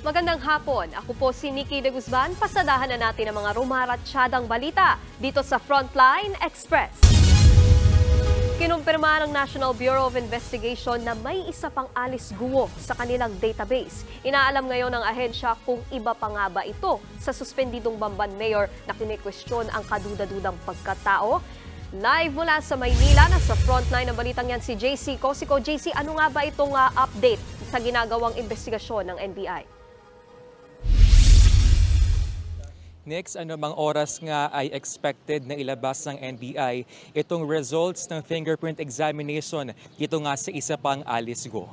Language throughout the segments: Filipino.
Magandang hapon. Ako po si Nikki de Guzman. Pasadahan na natin ang mga rumaratsyadang balita dito sa Frontline Express. Kinumpirma ng National Bureau of Investigation na may isa pang Alice Guo sa kanilang database. Inaalam ngayon ng ahensya kung iba pa nga ba ito sa suspendidong Bamban Mayor na kinikwestiyon ang kaduda-dudang pagkatao. Live mula sa Maynila, nasa frontline ng balitang yan si JC Cosico. JC, ano nga ba itong update sa ginagawang investigasyon ng NBI? Next, anumang oras nga ay expected na ilabas ng NBI itong results ng fingerprint examination dito nga sa isa pang Alice Guo.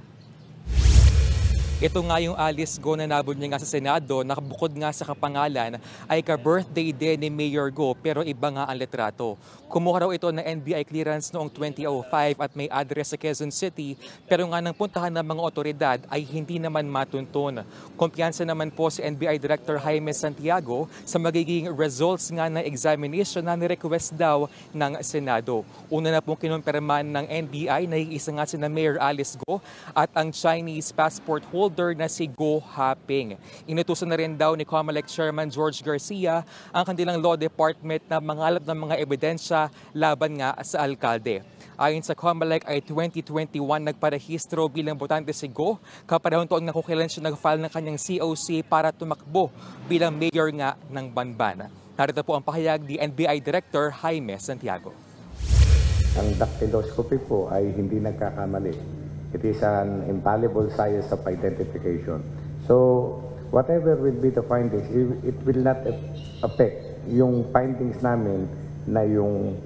Ito nga yung Alice Guo na nabod niya nga sa Senado, nakabukod nga sa kapangalan ay ka-birthday din ni Mayor Guo pero iba nga ang litrato. Kumuha raw ito ng NBI clearance noong 2005 at may address sa Quezon City pero nga nang puntahan ng mga otoridad ay hindi naman matuntun. Kumpiyansa naman po si NBI Director Jaime Santiago sa magiging results nga ng examination na ni-request daw ng Senado. Una na pong kinumpirmahan ng NBI na iisa nga si na Mayor Alice Guo at ang Chinese passport holder na si Guo Haping. Inutusan na rin daw ni COMELEC Chairman George Garcia ang kanilang law department na mangalap ng mga ebidensya laban nga sa alkalde. Ayon sa COMELEC ay 2021 nagparehistro bilang botante si Guo. Kaparehong taon nga kung kailan siya nag-file ng kanyang COC para tumakbo bilang mayor nga ng Banban. Narito po ang pahayag ni NBI Director Jaime Santiago. Ang dactyloscopy po ay hindi nagkakamali. It is an infallible science of identification. So, whatever will be the findings, it will not affect yung findings namin na yung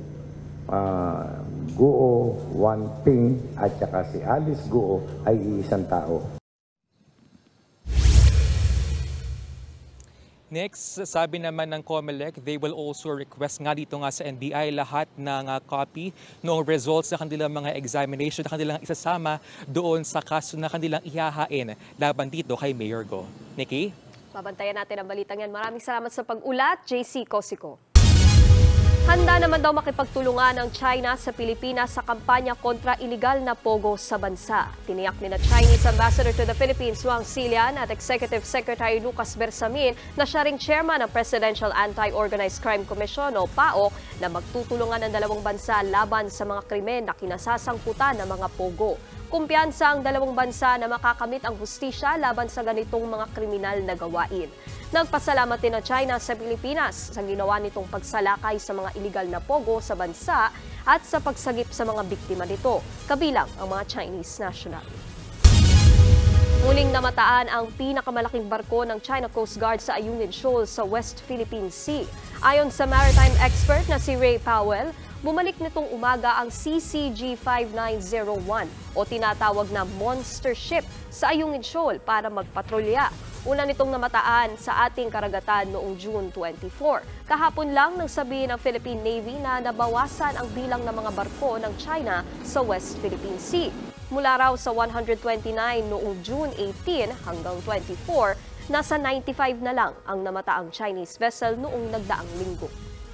Guo Wanping at saka si Alice Guo ay iisang tao. Next, sabi naman ng COMELEC, they will also request nga dito nga sa NBI lahat ng copy noong results sa kanilang mga examination na kanilang isasama doon sa kaso na kanilang ihahain laban dito kay Mayor Guo. Nikki? Babantayan natin ang balitang yan. Maraming salamat sa pag-ulat, JC Cosico. Handa naman daw makipagtulungan ng China sa Pilipinas sa kampanya kontra iligal na pogo sa bansa. Tiniyak ni na Chinese Ambassador to the Philippines, Wang Xilian, at Executive Secretary Lucas Bersamin na siya ring chairman ng Presidential Anti-Organized Crime Commission o PAOC na magtutulungan ng dalawang bansa laban sa mga krimen na kinasasangkutan ng mga pogo. Kumpiyansa ang dalawang bansa na makakamit ang hustisya laban sa ganitong mga kriminal na gawain. Nagpasalamat din ang China sa Pilipinas sa ginawa nitong pagsalakay sa mga iligal na pogo sa bansa at sa pagsagip sa mga biktima nito, kabilang ang mga Chinese national. Muling namataan ang pinakamalaking barko ng China Coast Guard sa Ayungin Shoal sa West Philippine Sea. Ayon sa maritime expert na si Ray Powell, bumalik nitong umaga ang CCG-5901 o tinatawag na monster ship sa Ayungin Shoal para magpatrolya. Una nitong namataan sa ating karagatan noong June 24. Kahapon lang nang sabihin ng Philippine Navy na nabawasan ang bilang ng mga barko ng China sa West Philippine Sea. Mula raw sa 129 noong June 18 hanggang 24, nasa 95 na lang ang namataang Chinese vessel noong nagdaang linggo.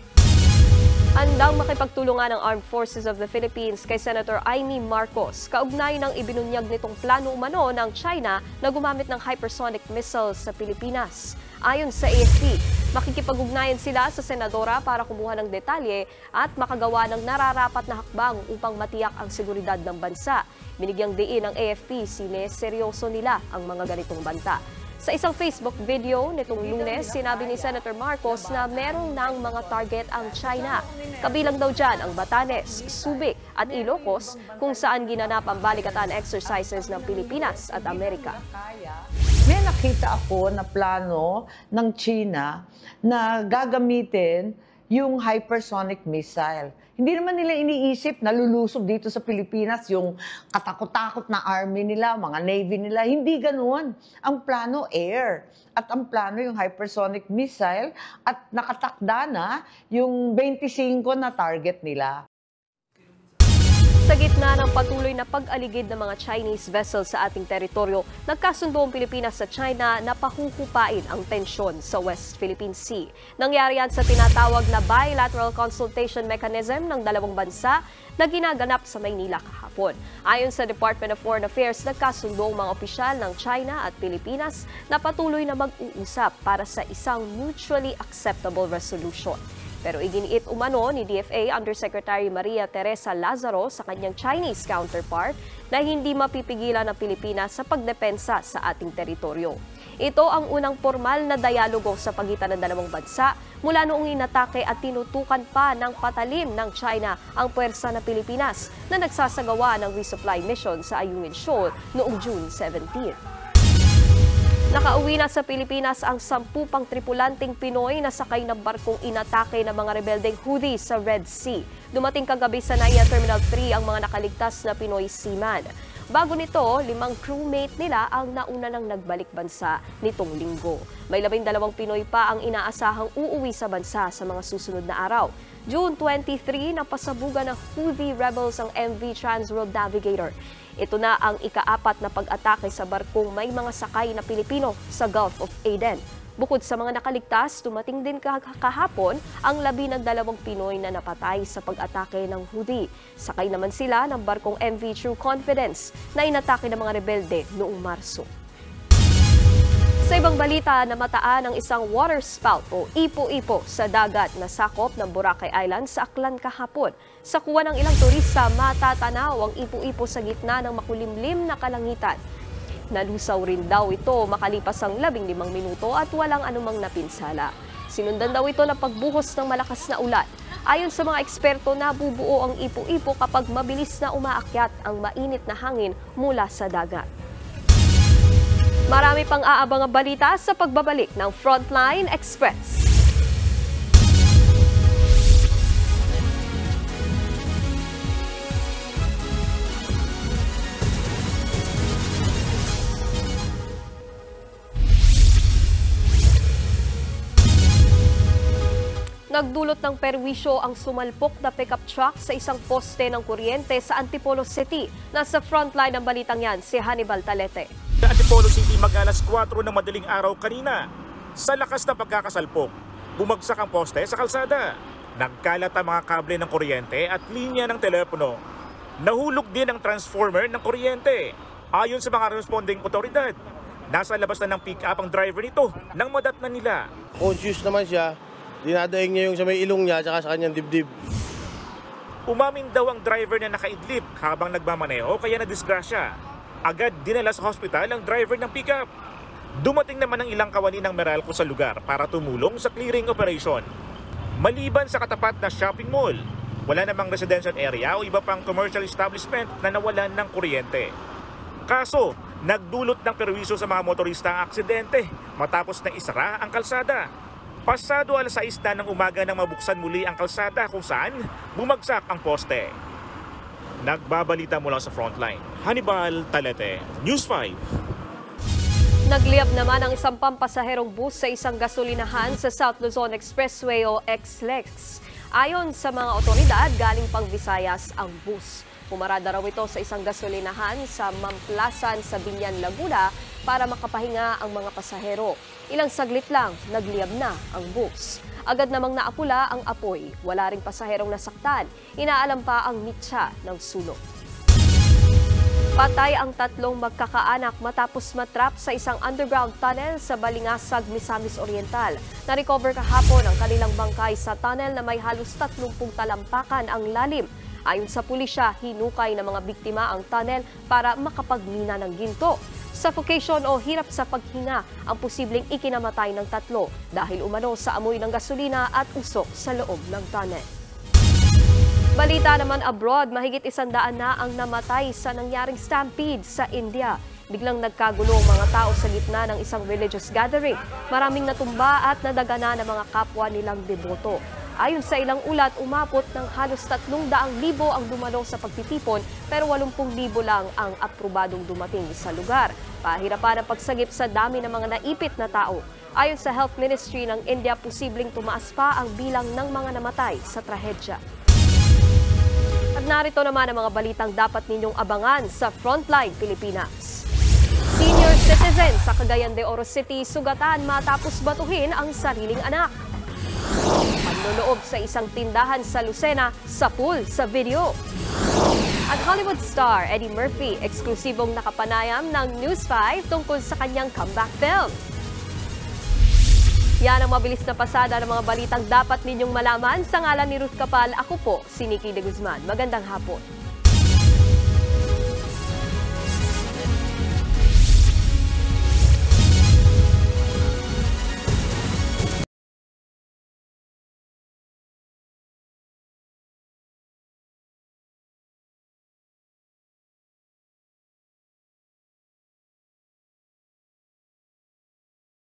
Handang makipagtulungan ng Armed Forces of the Philippines kay Senator Amy Marcos kaugnay ng ibinunyag nitong plano umano ng China na gumamit ng hypersonic missiles sa Pilipinas. Ayon sa AFP, makikipag-ugnayan sila sa senadora para kumuha ng detalye at makagawa ng nararapat na hakbang upang matiyak ang seguridad ng bansa. Binigyang diin ng AFP, sineseryoso nila ang mga ganitong banta. Sa isang Facebook video nitong Lunes, sinabi ni Senator Marcos na merong ng mga target ang China. Kabilang daw dyan ang Batanes, Subic at Ilocos kung saan ginanap ang balikatan exercises ng Pilipinas at Amerika. May nakita ako na plano ng China na gagamitin yung hypersonic missile. Hindi naman nila iniisip na lulusob dito sa Pilipinas yung katakot-takot na army nila, mga navy nila. Hindi ganoon. Ang plano, air. At ang plano, yung hypersonic missile. At nakatakda na yung 25 na target nila. Sa gitna ng patuloy na pag-aligid ng mga Chinese vessels sa ating teritoryo, nagkasundo ang Pilipinas sa China na pahuhupain ang tensyon sa West Philippine Sea. Nangyari yan sa tinatawag na bilateral consultation mechanism ng dalawang bansa na ginaganap sa Maynila kahapon. Ayon sa Department of Foreign Affairs, nagkasundo ang mga opisyal ng China at Pilipinas na patuloy na mag-uusap para sa isang mutually acceptable resolution. Pero iginiit umano ni DFA Undersecretary Maria Teresa Lazaro sa kanyang Chinese counterpart na hindi mapipigilan ng Pilipinas sa pagdepensa sa ating teritoryo. Ito ang unang formal na dialogo sa pagitan ng dalawang bansa mula noong inatake at tinutukan pa ng patalim ng China ang puwersa ng Pilipinas na nagsasagawa ng resupply mission sa Ayungin Shoal noong June 17. Nakauwi na sa Pilipinas ang 10 pang tripulanteng Pinoy na sakay ng barkong inatake ng mga rebeldeng Houthi sa Red Sea. Dumating kagabi sa Naiya Terminal 3 ang mga nakaligtas na Pinoy seaman. Bago nito, 5 crewmate nila ang nauna nang nagbalik bansa nitong linggo. May 12 Pinoy pa ang inaasahang uuwi sa bansa sa mga susunod na araw. June 23, napasabugan ng Houthi rebels ang MV Transworld Navigator. Ito na ang ika-4 na pag-atake sa barkong may mga sakay na Pilipino sa Gulf of Aden. Bukod sa mga nakaligtas, dumating din kahapon ang 12 Pinoy na napatay sa pag-atake ng Houthi. Sakay naman sila ng barkong MV True Confidence na inatake ng mga rebelde noong Marso. Sa ibang balita, namataan ang isang water spout o ipo-ipo sa dagat na sakop ng Boracay Island sa Aklan kahapon. Sa kuha ng ilang turista, matatanaw ang ipo-ipo sa gitna ng makulimlim na kalangitan. Nalusaw rin daw ito makalipas ang 15 minuto at walang anumang napinsala. Sinundan daw ito ng pagbuhos ng malakas na ulan. Ayon sa mga eksperto, nabubuo ang ipo-ipo kapag mabilis na umaakyat ang mainit na hangin mula sa dagat. Marami pang aabang balita sa pagbabalik ng Frontline Express. Nagdulot ng perwisyo ang sumalpok na pickup truck sa isang poste ng kuryente sa Antipolo City. Nasa frontline ng balitang yan si Hannibal Talete. Sa Antipolo City mag-alas 4 ng madaling araw kanina. Sa lakas na pagkakasalpok, bumagsak ang poste sa kalsada. Nagkalat ang mga kable ng kuryente at linya ng telepono. Nahulog din ang transformer ng kuryente. Ayon sa mga responding otoridad, nasa labas na ng pick-up ang driver nito nang madatnan nila. Conscious naman siya. Dinadaing niya yung sa may ilong niya at sa kanyang dibdib. Umamin daw ang driver na nakaidlip habang nagmamaneho kaya nadisgrasya. Agad dinala sa hospital ang driver ng pickup. Dumating naman ang ilang kawani ng Meralco sa lugar para tumulong sa clearing operation. Maliban sa katapat na shopping mall, wala namang residential area o iba pang commercial establishment na nawalan ng kuryente. Kaso, nagdulot ng perwisyo sa mga motorista ang aksidente matapos na isara ang kalsada. Pasado alas 6 na ng umaga nang mabuksan muli ang kalsada kung saan bumagsak ang poste. Nagbabalita mula sa frontline. Hannibal Talete, News 5. Nagliyab naman ang isang pampasaherong bus sa isang gasolinahan sa South Luzon Expressway o XLEX. Ayon sa mga otoridad, galing pang Visayas ang bus. Pumarada raw ito sa isang gasolinahan sa Mamplasan sa Binyan, Laguna para makapahinga ang mga pasahero. Ilang saglit lang, nagliyab na ang bus. Agad namang naapula ang apoy. Wala ring pasaherong nasaktan. Inaalam pa ang mitsa ng sunog. Patay ang 3 magkakaanak matapos matrap sa isang underground tunnel sa Balingasag, Misamis Oriental. Na-recover kahapon ang kanilang bangkay sa tunnel na may halos 30 talampakan ang lalim. Ayon sa pulisya, hinukay ng mga biktima ang tunnel para makapagmina ng ginto. Suffocation o hirap sa paghinga ang posibleng ikinamatay ng 3 dahil umano sa amoy ng gasolina at usok sa loob ng tunnel. Balita naman abroad, mahigit 100 na ang namatay sa nangyaring stampede sa India. Biglang nagkagulo ang mga tao sa gitna ng isang religious gathering. Maraming natumba at nadagana ng mga kapwa nilang deboto. Ayon sa ilang ulat, umabot ng halos 300,000 ang dumalo sa pagtitipon pero 80,000 lang ang aprobadong dumating sa lugar. Pahirapan ang pagsagip sa dami ng mga naipit na tao. Ayon sa Health Ministry ng India, posibleng tumaas pa ang bilang ng mga namatay sa trahedya. At At narito naman ang mga balitang dapat ninyong abangan sa Frontline Pilipinas. Senior citizen sa Cagayan de Oro City sugatan matapos batuhin ang sariling anak. Panloloob sa isang tindahan sa Lucena sa pool sa video. At Hollywood star Eddie Murphy eksklusibong nakapanayam ng News 5 tungkol sa kanyang comeback film. Yan ang mabilis na pasada ng mga balitang dapat ninyong malaman. Sa ngalan ni Ruth Capal, ako po si Nikki de Guzman. Magandang hapon.